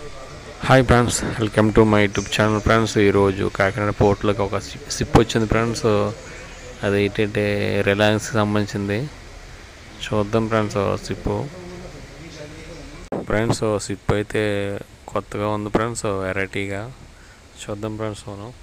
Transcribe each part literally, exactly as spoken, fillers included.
Hi friends, welcome to my YouTube channel friends. ఈరోజు కాకినాడ పోర్ట్లోకి ఒక ship వచ్చింది ఫ్రెండ్స్. అది ఏంటంటే రిలయన్స్కి సంబంధించింది. చూద్దాం ఫ్రెండ్స్ షిప్. ఫ్రెండ్స్ షిప్ అయితే కొత్తగా ఉంది ఫ్రెండ్స్, వెరైటీగా. చూద్దాం ఫ్రెండ్స్. మనం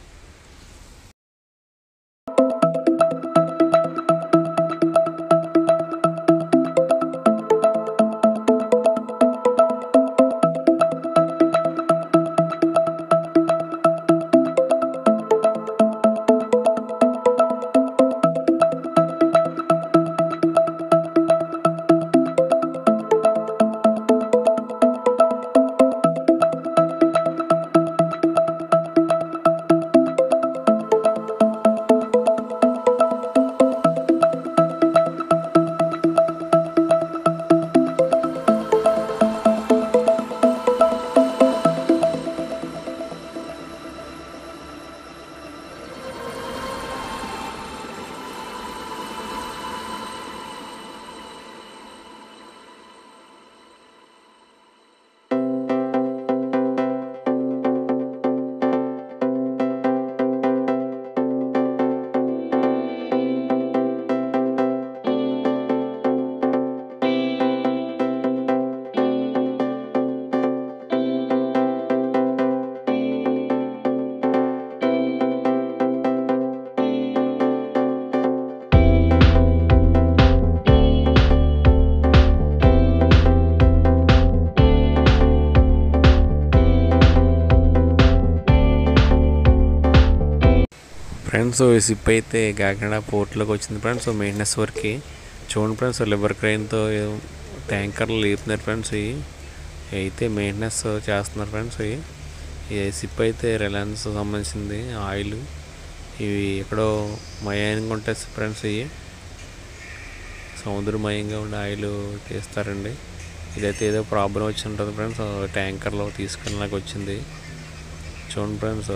ఫ్రెండ్స్ ఈ షిప్ అయితే కాకినాడ పోర్ట్లోకి వచ్చింది ఫ్రెండ్స్. మెయింటెనెన్స్ వర్క్కి చూడండి ఫ్రెండ్స్, లివర్ క్రెయిన్తో ట్యాంకర్లు లేపుతున్నారు ఫ్రెండ్స్. ఇవి అయితే మెయింటెనెన్స్ చేస్తున్నారు ఫ్రెండ్స్. ఇవి ఈ షిప్ అయితే రిలయన్స్ సంబంధించింది. ఆయిల్ ఇవి ఎక్కడో మయంగా ఉంటాయి ఫ్రెండ్స్. ఇవి సముద్రమయంగా ఉండే ఆయిల్ తీస్తారండి. ఇదైతే ఏదో ప్రాబ్లం వచ్చి ఉంటుంది ఫ్రెండ్స్, ట్యాంకర్లో తీసుకెళ్ళడానికి వచ్చింది. చూడండి ఫ్రెండ్స్.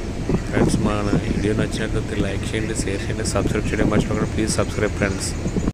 ఫ్రెండ్స్, మన వీడియో నచ్చినట్లయితే లైక్ చేయండి, షేర్ చేయండి, సబ్స్క్రైబ్ చేయడం మర్చిపోకండి. Please subscribe friends.